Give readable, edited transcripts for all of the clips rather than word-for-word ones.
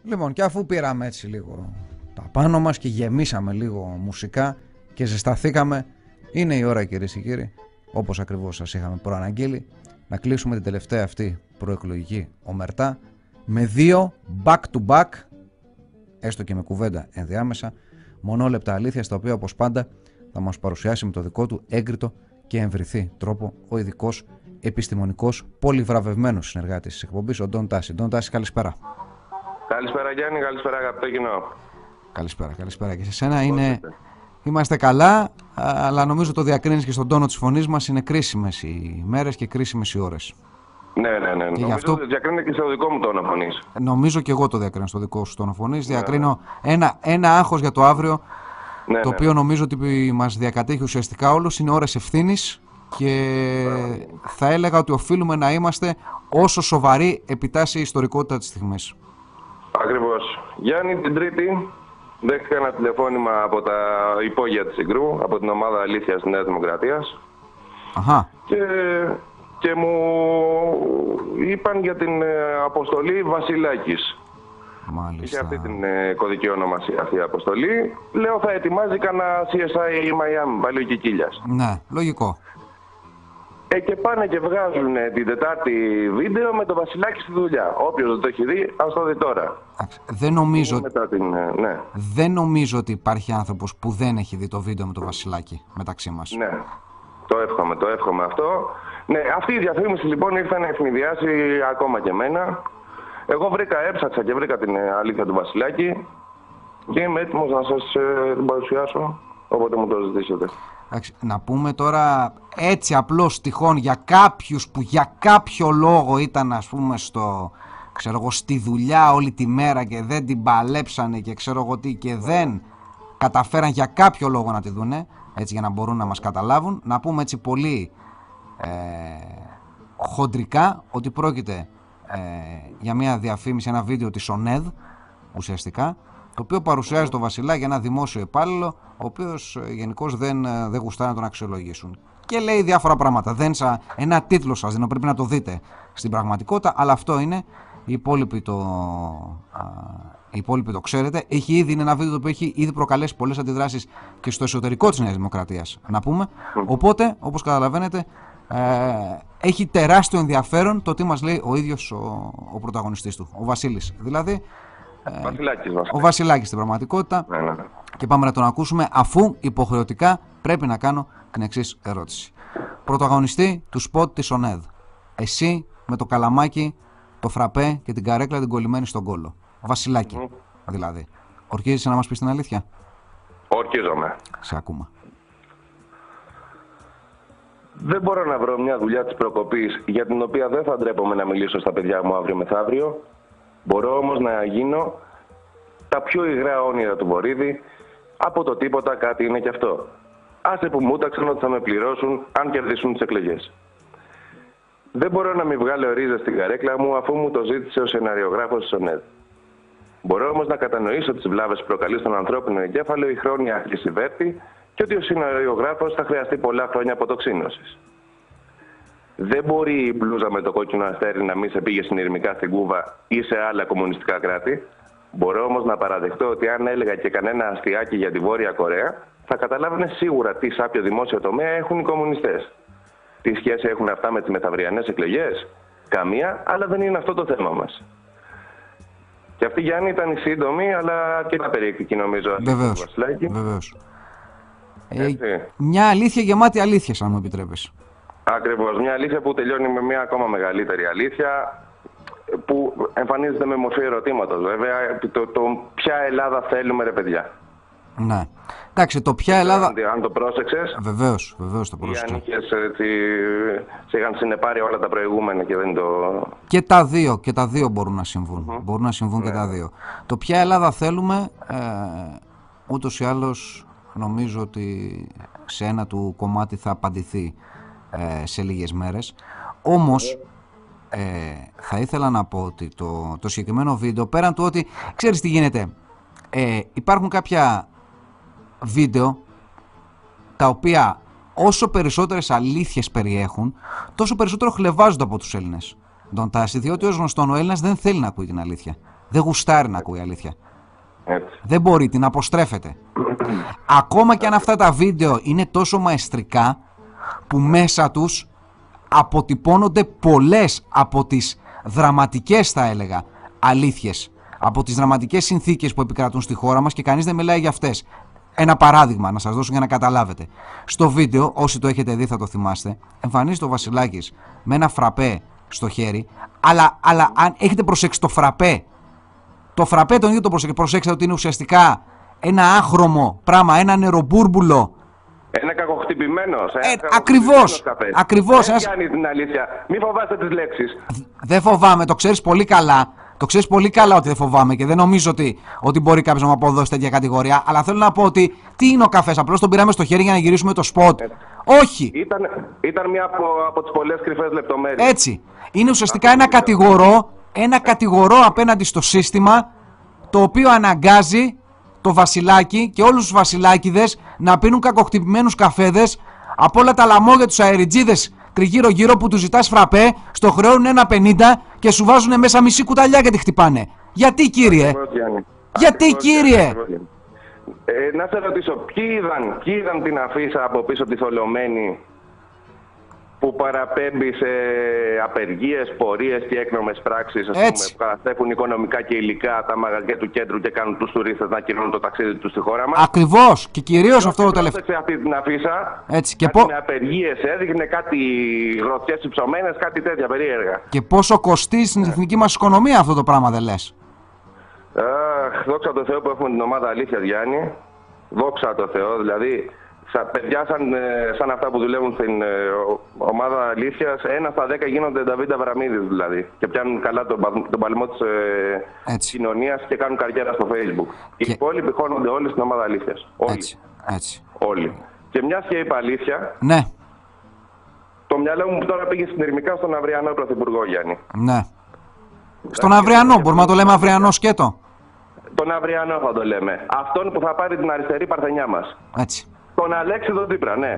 Λοιπόν, και αφού πήραμε έτσι λίγο τα πάνω μας και γεμίσαμε λίγο μουσικά και ζεσταθήκαμε, είναι η ώρα, κυρίες και κύριοι, όπως ακριβώς σας είχαμε προαναγγείλει, να κλείσουμε την τελευταία αυτή προεκλογική ομερτά με δύο back to back, έστω και με κουβέντα ενδιάμεσα, μονόλεπτα αλήθεια, στα οποία όπως πάντα θα μας παρουσιάσει με το δικό του έγκριτο και εμβριθή τρόπο ο ειδικός επιστημονικός πολυβραβευμένος συνεργάτης της εκπομπής, ο Ντόν Τάση. Ντόν Τάση, καλησπέρα. Καλησπέρα Γιάννη, καλησπέρα αγαπητό κοινό. Καλησπέρα και σε σένα. Είμαστε καλά, αλλά νομίζω το διακρίνεις και στον τόνο της φωνής μας, είναι κρίσιμες οι μέρες και κρίσιμες οι ώρες. Ναι. Νομίζω αυτό... ότι διακρίνει και στο δικό μου τόνο φωνής. Νομίζω και εγώ το διακρίνω στο δικό σου τόνο φωνής. Διακρίνω ένα άγχος για το αύριο, το οποίο νομίζω ότι μας διακατέχει ουσιαστικά όλους. Είναι ώρες ευθύνης και θα έλεγα ότι οφείλουμε να είμαστε όσο σοβαροί επιτάσσει η ιστορικότητα της στιγμής. Ακριβώς. Γιάννη, την Τρίτη δέχτηκα ένα τηλεφώνημα από τα υπόγεια της Συγκρού, από την ομάδα Αλήθειας της Νέας Δημοκρατίας. Αχα. Και μου είπαν για την αποστολή Βασιλάκης. Μάλιστα. Είχε αυτή την κωδική ονομασία αυτή η αποστολή. Λέω θα ετοιμάζει κανένα CSI Miami, πάλι ο Κικίλιας. Ναι, λογικό. Και πάνε και βγάζουν την Τετάρτη βίντεο με το Βασιλάκη στη δουλειά. Όποιος δεν το έχει δει, ας το δει τώρα. Δεν νομίζω ότι υπάρχει άνθρωπος που δεν έχει δει το βίντεο με το Βασιλάκη μεταξύ μας. Ναι, το εύχομαι αυτό. Ναι, αυτή η διαφήμιση λοιπόν ήρθε να ευνηδιάσει ακόμα και εμένα. Εγώ έψαξα και βρήκα την αλήθεια του Βασιλάκη και είμαι έτοιμος να σας την παρουσιάσω όποτε μου το ζητήσετε. Να πούμε τώρα έτσι απλώς τυχόν για κάποιους που για κάποιο λόγο ήταν, ας πούμε, στη δουλειά όλη τη μέρα και δεν την παλέψανε και ξέρω εγώ τι και δεν καταφέραν για κάποιο λόγο να τη δούνε, έτσι, για να μπορούν να μας καταλάβουν. Να πούμε έτσι πολύ χοντρικά ότι πρόκειται για μια διαφήμιση, ένα βίντεο της ΟΝΕΔ ουσιαστικά, το οποίο παρουσιάζει το Βασιλάκη, ένα δημόσιο υπάλληλο, ο οποίος γενικώς δεν γουστάει να τον αξιολογήσουν. Και λέει διάφορα πράγματα. Ένα τίτλο σας δίνω, πρέπει να το δείτε στην πραγματικότητα, αλλά αυτό είναι. Οι υπόλοιποι το ξέρετε. Είναι ένα βίντεο που έχει ήδη προκαλέσει πολλές αντιδράσεις και στο εσωτερικό της Νέας Δημοκρατίας, να πούμε. Οπότε, όπως καταλαβαίνετε, έχει τεράστιο ενδιαφέρον το τι μας λέει ο ίδιος ο πρωταγωνιστής του, ο Βασίλης. Δηλαδή, ο Βασιλάκης στην πραγματικότητα. Ναι. Και πάμε να τον ακούσουμε, αφού υποχρεωτικά πρέπει να κάνω την εξής ερώτηση. Πρωταγωνιστή του σποτ της ΟΝΕΔ, εσύ με το καλαμάκι, το φραπέ και την καρέκλα την κολλημένη στον κόλο, Βασιλάκη δηλαδή, ορκίζεσαι να μας πεις την αλήθεια? Ορκίζομαι. Σε ακούμε. Δεν μπορώ να βρω μια δουλειά της προκοπής για την οποία δεν θα ντρέπομαι να μιλήσω στα παιδιά μου αύριο μεθαύριο. Μπορώ όμως να γίνω τα πιο υγρά όνειρα του Βορύδη. Από το τίποτα κάτι είναι και αυτό. Άσε που μου τάξαν ότι θα με πληρώσουν αν κερδίσουν τις εκλογές. Δεν μπορώ να μην βγάλω ρίζες στην καρέκλα μου αφού μου το ζήτησε ο σεναριογράφος της ΟΝΕΔ. Μπορώ όμως να κατανοήσω τις βλάβες που προκαλεί στον ανθρώπινο εγκέφαλο η χρόνια χρυσιβέρτη και ότι ο σεναριογράφος θα χρειαστεί πολλά χρόνια αποτοξίνωσης. Δεν μπορεί η μπλούζα με το κόκκινο αστέρι να μην σε πήγε συνειρμικά στην Κούβα ή σε άλλα κομμουνιστικά κράτη. Μπορώ όμως να παραδεχτώ ότι αν έλεγα και κανένα αστιάκι για τη Βόρεια Κορέα, θα καταλάβαινε σίγουρα τι σάπιο δημόσιο τομέα έχουν οι κομμουνιστές. Τι σχέση έχουν αυτά με τις μεθαυριανές εκλογές? Καμία, αλλά δεν είναι αυτό το θέμα μας. Και αυτή, Γιάννη, ήταν η σύντομη, αλλά και τα περιεκτική, νομίζω. Βεβαίως. Μια αλήθεια γεμάτη αλήθειες, αν μου επιτρέπεις. Ακριβώς. Μια αλήθεια που τελειώνει με μια ακόμα μεγαλύτερη αλήθεια, που εμφανίζεται με μορφή ερωτήματος, βέβαια. Το ποια Ελλάδα θέλουμε, ρε παιδιά? Ναι. Εντάξει, το ποια Ελλάδα. Αν το πρόσεξες. Βεβαίως το πρόσεξα. Ή αν σε είχαν συνεπάρει όλα τα προηγούμενα και δεν το. Και τα δύο μπορούν να συμβούν. Μπορούν να συμβούν και τα δύο. Το ποια Ελλάδα θέλουμε, ούτως ή άλλως νομίζω ότι σε ένα του κομμάτι θα απαντηθεί σε λίγες μέρες. Όμως θα ήθελα να πω ότι το συγκεκριμένο βίντεο, πέραν του ότι ξέρεις τι γίνεται, υπάρχουν κάποια βίντεο τα οποία όσο περισσότερες αλήθειες περιέχουν, τόσο περισσότερο χλευάζονται από τους Έλληνες. Τον Τάση, διότι ως γνωστόν ο Έλληνας δεν θέλει να ακούει την αλήθεια. Δεν γουστάρει να ακούει αλήθεια. Έτσι. Δεν μπορεί, την αποστρέφεται. Ακόμα και αν αυτά τα βίντεο είναι τόσο μαεστρικά που μέσα τους αποτυπώνονται πολλές από τις δραματικές, θα έλεγα, αλήθειες, από τις δραματικές συνθήκες που επικρατούν στη χώρα μας και κανείς δεν μιλάει για αυτές. Ένα παράδειγμα να σας δώσω για να καταλάβετε. Στο βίντεο, όσοι το έχετε δει θα το θυμάστε, εμφανίζεται ο Βασιλάκης με ένα φραπέ στο χέρι, αλλά αν έχετε προσέξει το φραπέ τον ίδιο το προσέξτε ότι είναι ουσιαστικά ένα άχρωμο πράγμα, ένα νερομπούρμπουλο. Ένα κακοχτυπημένο. Ακριβώς. Δεν κάνει την αλήθεια. Μη φοβάστε τις λέξεις. Δεν φοβάμαι, το ξέρεις πολύ καλά. Το ξέρεις πολύ καλά ότι δεν φοβάμαι και δεν νομίζω ότι μπορεί κάποιος να μου αποδώσει τέτοια κατηγορία. Αλλά θέλω να πω ότι τι είναι ο καφές, απλώς τον πήραμε στο χέρι για να γυρίσουμε το σποτ. Όχι. Ήταν μια από τις πολλές κρυφές λεπτομέρειες. Έτσι. Είναι ουσιαστικά ένα κατηγορό απέναντι στο σύστημα, το οποίο αναγκάζει το Βασιλάκι και όλους τους Βασιλάκηδες να πίνουν κακοχτυπημένους καφέδες από όλα τα λαμόγια τους αεριτζίδες τριγύρω-γύρω που τους ζητάς φραπέ, στο χρεώνουν 1,50 και σου βάζουν μέσα μισή κουταλιά και τη χτυπάνε. Γιατί, κύριε? Γιατί, κύριε? Να σε ρωτήσω, ποιοι είδαν την αφίσα από πίσω τη θολωμένη που παραπέμπει σε απεργίες, πορείες και έκνομες πράξεις, που καταστρέφουν οικονομικά και υλικά τα μαγαζιά του κέντρου και κάνουν τους τουρίστες να κυρώνουν το ταξίδι τους στη χώρα μας. Ακριβώς, και κυρίως αυτό το τελευταίο. Σε αυτή την αφίσα, έτσι, με απεργίες έδειχνε κάτι γροθιές υψωμένες, κάτι τέτοια περίεργα. Και πόσο κοστίζει στην εθνική μας οικονομία αυτό το πράγμα, δεν λες? Δόξα τω Θεώ που έχουμε την ομάδα αλήθειας, Γιάννη. Δόξα τω Θεώ, δηλαδή. Παιδιά σαν αυτά που δουλεύουν στην ομάδα αλήθειας, 1 στα 10 γίνονται Νταβίντ Αβραμίδης δηλαδή. Και πιάνουν καλά τον παλμό της κοινωνίας και κάνουν καριέρα στο Facebook. Οι υπόλοιποι χώνονται όλοι στην ομάδα αλήθειας. Έτσι. Όλοι. Και μιας και είπα αλήθεια, ναι. Το μυαλό μου τώρα πήγε συνειρμικά στον αυριανό πρωθυπουργό, Γιάννη. Ναι. Στον αυριανό, μπορούμε να το λέμε αυριανό σκέτο. Τον αυριανό θα το λέμε. Αυτόν που θα πάρει την αριστερή παρθενιά μας. Έτσι. Τον Αλέξη τον Τσίπρα, ναι.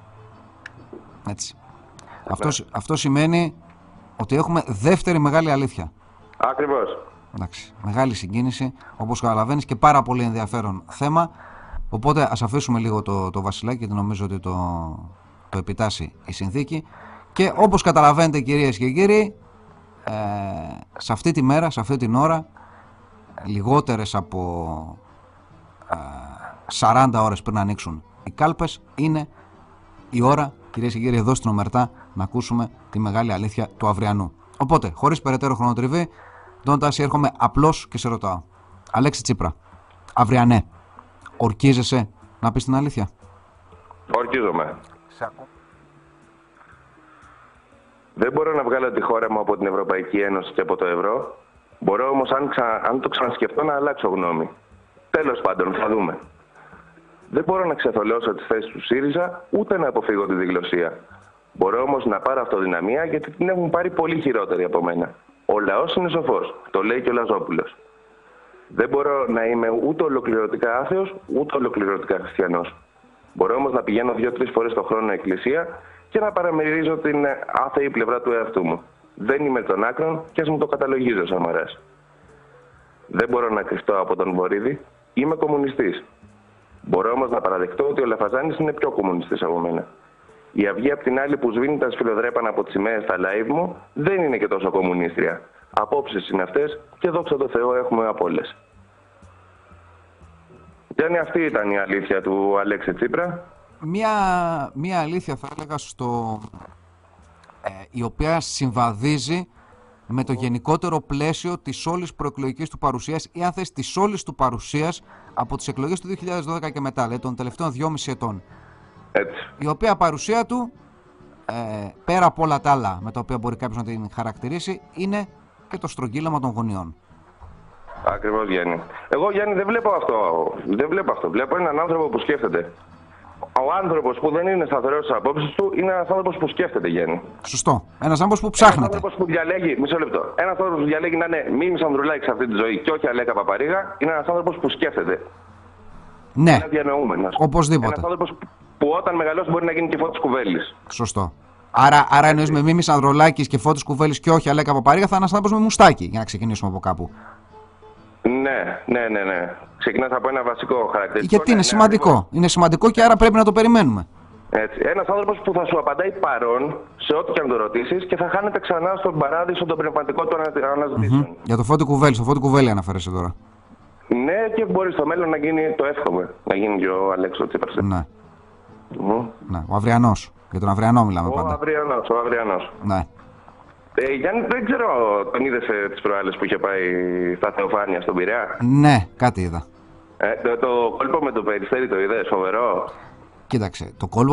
Έτσι. Αυτό σημαίνει ότι έχουμε δεύτερη μεγάλη αλήθεια. Ακριβώς. Εντάξει. Μεγάλη συγκίνηση, όπως καταλαβαίνεις, και πάρα πολύ ενδιαφέρον θέμα. Οπότε ας αφήσουμε λίγο το Βασιλάκι, γιατί νομίζω ότι το επιτάσσει η συνθήκη. Και όπως καταλαβαίνετε, κυρίες και κύριοι, σε αυτή τη μέρα, σε αυτή την ώρα, λιγότερες από 40 ώρες πριν ανοίξουν οι κάλπες, είναι η ώρα, κυρίες και κύριοι, εδώ στην Ομερτά να ακούσουμε τη μεγάλη αλήθεια του αυριανού. Οπότε, χωρίς περαιτέρω χρονοτριβή, Ντόνταση, έρχομαι απλώς και σε ρωτάω. Αλέξη Τσίπρα, αυριανέ, ορκίζεσαι να πεις την αλήθεια? Ορκίζομαι. Δεν μπορώ να βγάλω τη χώρα μου από την Ευρωπαϊκή Ένωση και από το ευρώ. Μπορώ όμως, αν το ξανασκεφτώ, να αλλάξω γνώμη. Τέλος πάντων, θα δούμε. Δεν μπορώ να ξεθολώσω τις θέσεις του ΣΥΡΙΖΑ, ούτε να αποφύγω τη διγλωσία. Μπορώ όμως να πάρω αυτοδυναμία, γιατί την έχουν πάρει πολύ χειρότερη από μένα. Ο λαός είναι σοφός, το λέει και ο Λαζόπουλος. Δεν μπορώ να είμαι ούτε ολοκληρωτικά άθεος, ούτε ολοκληρωτικά χριστιανός. Μπορώ όμως να πηγαίνω 2-3 φορές το χρόνο εκκλησία και να παραμερίζω την άθεη πλευρά του εαυτού μου. Δεν είμαι των άκρων και ας μου το καταλογίζω σαν μ' αρέσει. Δεν μπορώ να κρυφτώ από τον Βορίδη, είμαι κομμουνιστής. Μπορώ όμως να παραδεχτώ ότι ο Λαφαζάνης είναι πιο κομμουνιστής από μένα. Η Αυγή, απ' την άλλη, που σβήνει τα σφυλοδρέπανα από τις σημαίες στα live μου, δεν είναι και τόσο κομμουνίστρια. Απόψεις είναι αυτές και δόξα τω Θεώ έχουμε από όλες. Γιάννη, αυτή ήταν η αλήθεια του Αλέξη Τσίπρα. Μία αλήθεια, θα έλεγα, η οποία συμβαδίζει με το γενικότερο πλαίσιο της όλης προεκλογικής του παρουσίας, ή αν θες της όλης του παρουσίας από τις εκλογές του 2012 και μετά, δηλαδή των τελευταίων 2,5 ετών. Έτσι. Η οποία παρουσία του, πέρα από όλα τα άλλα με τα οποία μπορεί κάποιος να την χαρακτηρίσει, είναι και το στρογγύλαμα των γωνιών. Ακριβώς, Γιάννη. Εγώ, Γιάννη, δεν βλέπω αυτό. Βλέπω έναν άνθρωπο που σκέφτεται. Ο άνθρωπος που δεν είναι σταθερός στις απόψεις του είναι ένας άνθρωπος που σκέφτεται, Γιάννη. Σωστό. Ένας άνθρωπος που ψάχνεται. Ένας άνθρωπος που διαλέγει, μισό λεπτό. Ένας άνθρωπος που διαλέγει να είναι Μίμης Ανδρουλάκης σε αυτή τη ζωή και όχι Αλέκα Παπαρίγα, είναι ένας άνθρωπος που σκέφτεται. Ναι. Ένας διανοούμενος. Οπωσδήποτε. Ένας άνθρωπος που όταν μεγαλώσει μπορεί να γίνει και Φώτης Κουβέλης. Σωστό. Άρα εννοείς με Μίμης Ανδρουλάκης και Φώτης Κουβέλης και όχι Αλέκα Παπαρίγα, θα είναι ένας άνθρωπος με μουστάκι, για να ξεκινήσουμε από κάπου. Ναι. Ξεκινάς από ένα βασικό χαρακτηριστικό. Γιατί είναι σημαντικό. Ακριβώς. Είναι σημαντικό και άρα πρέπει να το περιμένουμε. Έτσι. Ένας άνθρωπος που θα σου απαντάει παρόν σε ό,τι και αν το ρωτήσεις και θα χάνεται ξανά στον παράδεισο των πνευματικών του αναζητήσεων. Για το Φώτη Κουβέλη, στο Φώτη Κουβέλη αναφέρεσαι τώρα. Ναι, και μπορεί στο μέλλον να γίνει, το εύχομαι, να γίνει και ο Αλέξο Τσίπρας. Ναι. Ναι, ο Αυριανός. Για τον Αυριανό μιλάμε πάντα. Ο Αυριανός. Ναι. Γιάννη, δεν ξέρω, τον είδες τις προάλλες που είχε πάει στα Θεοφάνεια στον Πειραιά? Ναι, κάτι είδα. Το κόλπο με το Περιστέρι το είδες, φοβερό? Κοίταξε, το κόλπο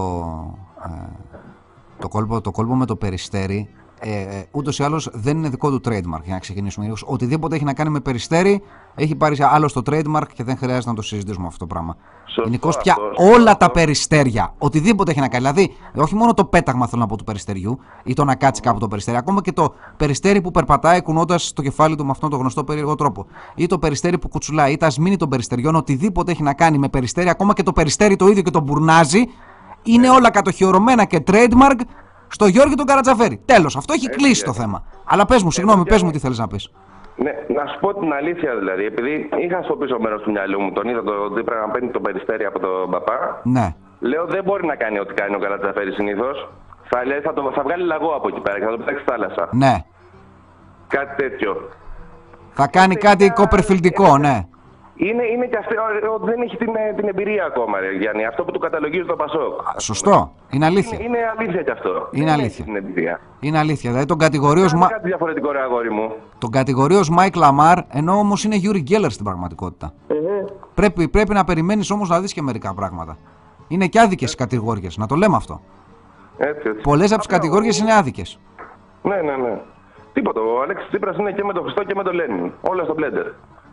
με το Περιστέρι ούτως ή άλλως δεν είναι δικό του trademark, για να ξεκινήσουμε. Οτιδήποτε έχει να κάνει με Περιστέρι έχει πάρει άλλο στο trademark και δεν χρειάζεται να το συζητήσουμε αυτό το πράγμα. Γενικώς πια όλα τα περιστέρια, οτιδήποτε έχει να κάνει. Δηλαδή, όχι μόνο το πέταγμα θέλω να πω του περιστεριού ή το να κάτσει κάπου το περιστέρι, ακόμα και το περιστέρι που περπατάει κουνώντας το κεφάλι του με αυτόν τον γνωστό περίεργο τρόπο. Ή το περιστέρι που κουτσουλάει, ή τα σμήνη των περιστεριών, οτιδήποτε έχει να κάνει με περιστέρι, ακόμα και το περιστέρι το ίδιο και το μπουρνάζι, είναι όλα κατοχυρωμένα και trademark στο Γιώργη τον Καρατζαφέρη. Τέλος, αυτό έχει κλείσει το θέμα. Αλλά πες μου, συγγνώμη, πες μου τι θέλεις να πεις. Ναι, να σου πω την αλήθεια δηλαδή, επειδή είχα στο πίσω μέρος του μυαλού μου, τον είδα τον Τσίπρα να παίρνει το περιστέρι από τον παπά. Ναι. Λέω δεν μπορεί να κάνει ό,τι κάνει ο Καρατζαφέρης συνήθως. Θα βγάλει λαγό από εκεί πέρα και θα το πετάξει στη θάλασσα. Ναι. Κάτι τέτοιο. Θα κάνει κάτι κοπερφιλντικό, ναι. Είναι και αυτό, δεν έχει την εμπειρία ακόμα, ρε Γιάννη. Αυτό που του καταλογίζει το Πασόκ. Σωστό. Είναι αλήθεια. Είναι αλήθεια κι αυτό. Είναι αλήθεια. Την εμπειρία. Είναι αλήθεια. Δηλαδή τον κατηγορεί ως κάτι διαφορετικό, ρε αγόρι μου. Τον κατηγορεί ως Μάικ Λαμάρ, ενώ όμως είναι Γιούρι Γκέλλερ στην πραγματικότητα. Πρέπει να περιμένεις όμως να δεις και μερικά πράγματα. Είναι και άδικες οι κατηγόριες, να το λέμε αυτό. Έτσι. Πολλές από τις κατηγόριες είναι άδικες. Ναι. Τίποτα. Ο Αλέξης Τσίπρας είναι και με τον Χριστό και με τον Λένιν. Όλα στο μπλέντερ.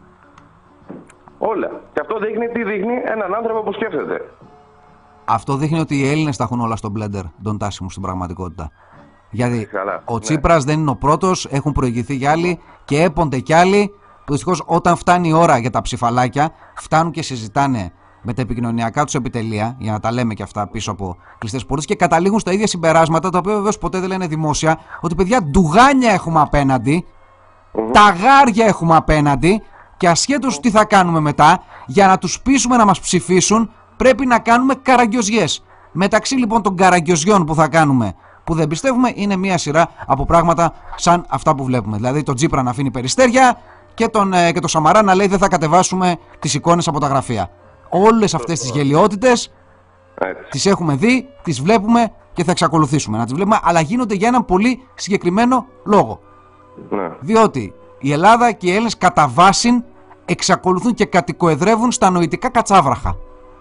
Όλα. Και αυτό δείχνει τι δείχνει, έναν άνθρωπο που σκέφτεται. Αυτό δείχνει ότι οι Έλληνες τα έχουν όλα στο μπλέντερ, τον Τάσιμου στην πραγματικότητα. Γιατί ο Τσίπρας δεν είναι ο πρώτος, έχουν προηγηθεί κι άλλοι και έπονται κι άλλοι. Που δυστυχώς όταν φτάνει η ώρα για τα ψηφαλάκια, φτάνουν και συζητάνε με τα επικοινωνιακά τους επιτελεία, για να τα λέμε και αυτά πίσω από κλειστές πόρτες, και καταλήγουν στα ίδια συμπεράσματα, τα οποία βεβαίως ποτέ δεν λένε δημόσια, ότι παιδιά ντουγάνια έχουμε απέναντι, ταγάρια έχουμε απέναντι. Και ασχέτως τι θα κάνουμε μετά, για να τους πείσουμε να μας ψηφίσουν, πρέπει να κάνουμε καραγκιόζιες. Μεταξύ λοιπόν των καραγκιόζιων που θα κάνουμε, που δεν πιστεύουμε, είναι μία σειρά από πράγματα σαν αυτά που βλέπουμε. Δηλαδή τον Τσίπρα να αφήνει περιστέρια και τον Σαμαρά να λέει δεν θα κατεβάσουμε τις εικόνες από τα γραφεία. Όλες αυτές τις γελοιότητες τις έχουμε δει, τις βλέπουμε και θα εξακολουθήσουμε να τις βλέπουμε, αλλά γίνονται για έναν πολύ συγκεκριμένο λόγο. Διότι η Ελλάδα και οι Έλληνες κατά βάση εξακολουθούν και κατοικοεδρεύουν στα νοητικά κατσάβραχα.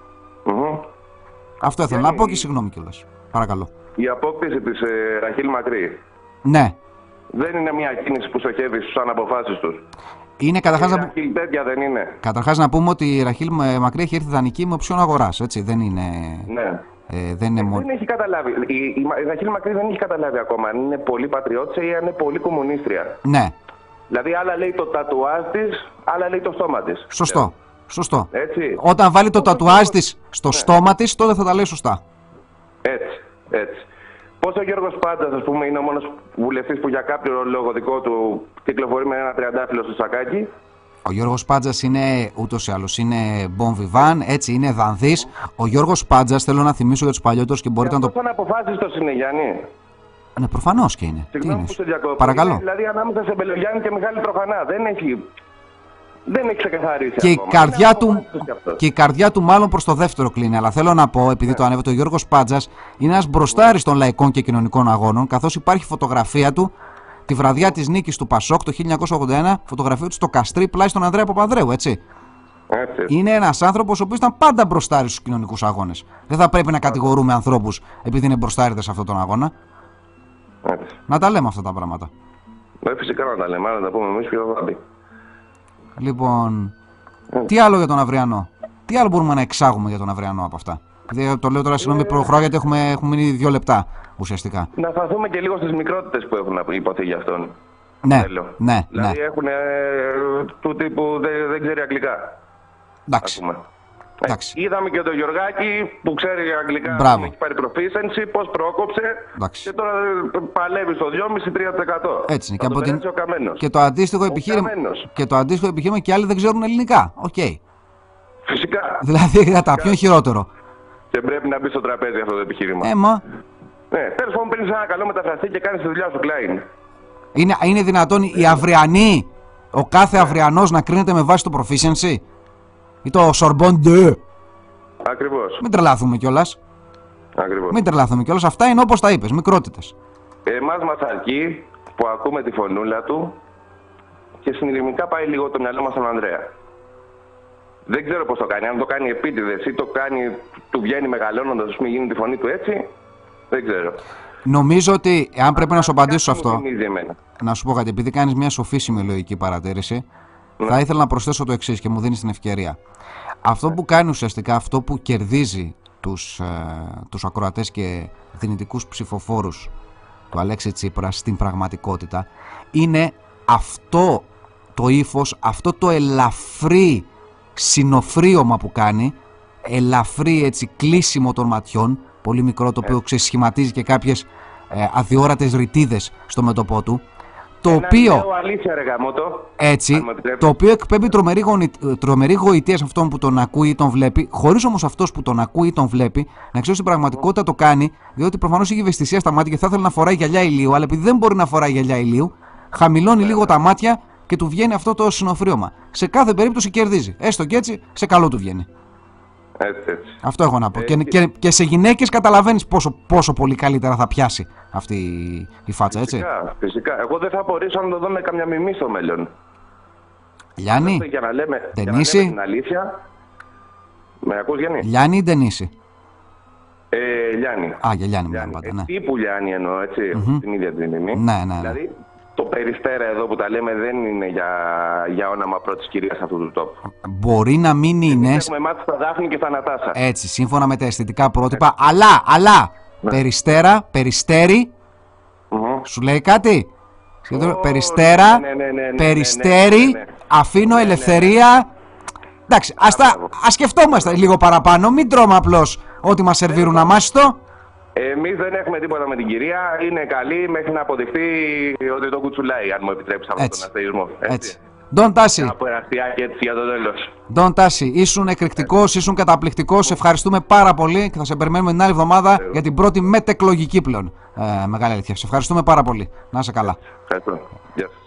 Αυτό ήθελα να πω και συγγνώμη κιόλας. Παρακαλώ. Η απόκτηση της Ραχήλ Μακρύ. Ναι. Δεν είναι μια κίνηση που στοχεύει στους αναποφάσεις τους. Είναι καταρχάς να πούμε ότι η Ραχήλ Μακρύ έχει έρθει δανεική με οψιόν αγοράς, έτσι. Δεν είναι. Ναι. Δεν έχει καταλάβει. Η Ραχήλ Μακρύ δεν έχει καταλάβει ακόμα αν είναι πολύ πατριώτησα ή αν είναι πολύ κομμουνίστρια. Ναι. Δηλαδή, άλλα λέει το τατουάζ της, άλλα λέει το στόμα της. Σωστό. Έτσι. Όταν βάλει το τατουάζ της στο στόμα της, τότε θα τα λέει σωστά. Έτσι. Πώς ο Γιώργος Πάντζας, ας πούμε, είναι ο μόνος βουλευτής που για κάποιο λόγο δικό του κυκλοφορεί με ένα τριαντάφυλλο στο σακάκι. Ο Γιώργος Πάντζας είναι ούτως ή άλλως είναι bon vivant, έτσι, είναι δανδύς. Ο Γιώργος Πάντζας, θέλω να θυμίσω για τους παλιότερους και μπορείτε να το. Αυτό είναι αποφάσιστος είναι, Γιάννη. Ναι, προφανώς και είναι. Συγγνώμη που σε διακόπτω. Παρακαλώ. Δηλαδή ανάμεσα σε Μπελογιάννη και Μιχάλη Τροχανά. Δεν έχει ξεκαθαρίσει ακόμα. Και η καρδιά του μάλλον προς το δεύτερο κλείνει. Αλλά θέλω να πω, επειδή το ανέβεται, ο Γιώργος Πάντζας είναι ένας μπροστάρης των λαϊκών και κοινωνικών αγώνων, καθώς υπάρχει φωτογραφία του τη βραδιά της νίκης του Πασόκ το 1981, φωτογραφία του στο Καστρί πλάι στον Ανδρέα Παπανδρέου, έτσι. Είναι ένας άνθρωπος ο οποίος ήταν πάντα μπροστάρης στους κοινωνικούς αγώνες. Δεν θα πρέπει να κατηγορούμε ανθρώπους επειδή είναι μπροστάριδες σε αυτόν τον αγώνα. Έτσι. Να τα λέμε αυτά τα πράγματα. Φυσικά να τα λέμε, να τα πούμε εμείς πιο θα πει. Λοιπόν, τι άλλο για τον αυριανό, τι άλλο μπορούμε να εξάγουμε για τον αυριανό από αυτά? Το λέω τώρα συγγνώμη προχρώ γιατί έχουμε μείνει 2 λεπτά ουσιαστικά. Να σταθούμε και λίγο στις μικρότητες που έχουν υποθεί για αυτόν. Ναι. Δηλαδή έχουν του τύπου δεν ξέρει αγγλικά. Εντάξει. Είδαμε και τον Γιωργάκη που ξέρει αγγλικά, έχει πάρει proficiency, πώς πρόκοψε. Εντάξει. Και τώρα παλεύει στο 2,5-3%. Έτσι είναι. Και το αντίστοιχο επιχείρημα και άλλοι δεν ξέρουν ελληνικά. Φυσικά. Δηλαδή κατά ποιον χειρότερο. Και πρέπει να μπει στο τραπέζι αυτό το επιχείρημα. Τέλος πάντων, παίρνεις ένα καλό μεταφραστή και κάνεις τη δουλειά σου, Κλάιν. Είναι δυνατόν οι αυριανοί, ο κάθε αυριανός να κρίνεται με βάση το proficiency ή το Sorbonne 2? Ακριβώς. Μην τρελαθούμε κιόλας. Αυτά είναι όπως τα είπες, μικρότητες. Εμάς μας αρκεί που ακούμε τη φωνούλα του και συνειδημικά πάει λίγο το μυαλό μας στον Ανδρέα. Δεν ξέρω πώς το κάνει. Αν το κάνει επίτηδες ή το κάνει, του βγαίνει μεγαλώνοντας, ας πούμε, γίνει τη φωνή του έτσι. Δεν ξέρω. Νομίζω ότι, αν πρέπει να σου απαντήσω σε αυτό, να σου πω κάτι, επειδή κάνεις μια σοφή σημειολογική παρατήρηση, θα ήθελα να προσθέσω το εξής και μου δίνεις την ευκαιρία. Αυτό που κάνει ουσιαστικά, αυτό που κερδίζει τους ακροατές και δυνητικούς ψηφοφόρους του Αλέξη Τσίπρα στην πραγματικότητα, είναι αυτό το ύφος, αυτό το ελαφρύ συνοφρίωμα που κάνει, ελαφρύ έτσι κλείσιμο των ματιών, πολύ μικρό, το οποίο ξεσχηματίζει και κάποιες αδιόρατες ρητίδες στο μέτωπό του, το οποίο, αλήθεια, ρε γαμώτο, έτσι, το οποίο εκπέμπει τρομερή γοητεία σε αυτόν που τον ακούει ή τον βλέπει, χωρίς όμως αυτός που τον ακούει ή τον βλέπει να ξέρει στην πραγματικότητα το κάνει, διότι προφανώς έχει ευαισθησία στα μάτια και θα ήθελε να φοράει γυαλιά ηλίου, αλλά επειδή δεν μπορεί να φοράει γυαλιά ηλίου, χαμηλώνει λίγο τα μάτια και του βγαίνει αυτό το συνοφρίωμα. Σε κάθε περίπτωση κερδίζει. Έστω και έτσι, σε καλό του βγαίνει. Έτσι. Αυτό έχω να πω. Και σε γυναίκες καταλαβαίνεις πόσο πολύ καλύτερα θα πιάσει αυτή η φάτσα, έτσι. Φυσικά. Εγώ δεν θα απορρίσω να το δω με καμιά μιμή στο μέλλον. Λιάννη, για να λέμε την αλήθεια. Με ακούς, Γιάννη? Λιάννη ή Ντενίση? Λιάννη. Για Λιάννη μιλάμε πάντα, ναι. Τύπου Λιάννη εννοώ, έτσι, την ίδια την μιμή. Ναι. Δηλαδή, το Περιστέρα εδώ που τα λέμε δεν είναι για όνομα πρώτης κυρίας αυτού του τόπου. Μπορεί να μην είναι. Έχουμε μάθει στα Δάφνη και στα Νατάσα. Έτσι, σύμφωνα με τα αισθητικά πρότυπα. Αλλά Περιστέρα, Περιστέρι. Σου λέει κάτι? Περιστέρα, Περιστέρι, αφήνω ελευθερία. Εντάξει, ας σκεφτόμαστε λίγο παραπάνω. Μην τρώμε απλώς ό,τι μας σερβίρουν αμάσιτο. Εμείς δεν έχουμε τίποτα με την κυρία. Είναι καλή μέχρι να αποδειχθεί ότι το κουτσουλάει, αν μου επιτρέψει αυτόν τον αστεϊσμό. Έτσι. Ντον Τάση. Από εραστιάκι έτσι για το τέλος. Ντον Τάση, ήσουν εκρηκτικός, ήσουν καταπληκτικός. Σε ευχαριστούμε πάρα πολύ και θα σε περιμένουμε την άλλη εβδομάδα για την πρώτη μετεκλογική πλέον. Μεγάλη αλήθεια. Σε ευχαριστούμε πάρα πολύ. Να είσαι καλά. Ευχαριστώ.